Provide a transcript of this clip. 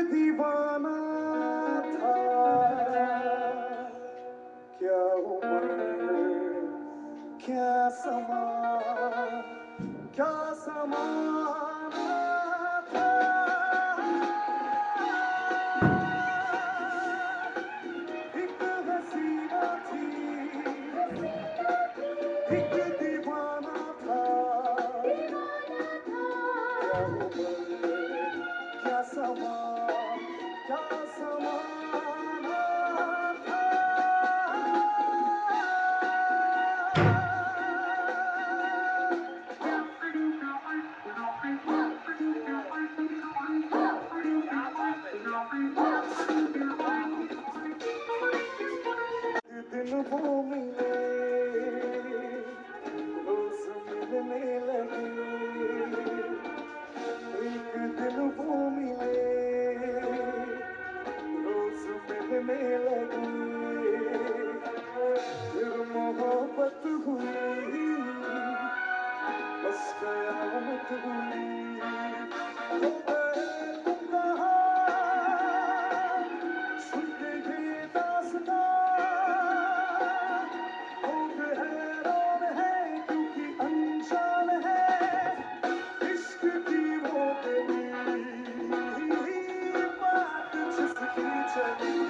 दीवाना था, क्या उम्र क्या समा क्या समाना था। एक हसीना थी, एक दीवाना था, क्या उम्र क्या समा क्या समाना था। दिन वो मिले, रोज मिलने लगे, एक दिन वो मिले, रोज मिलने लगे, फिर मोहब्बत हुई, बस कयामत हुई। हो गए तुम कहाँ, सुनते ये दास्तां, होठ हैरान है क्योंकि अनजान है, इश्क की वो गली बात जिसकी चली।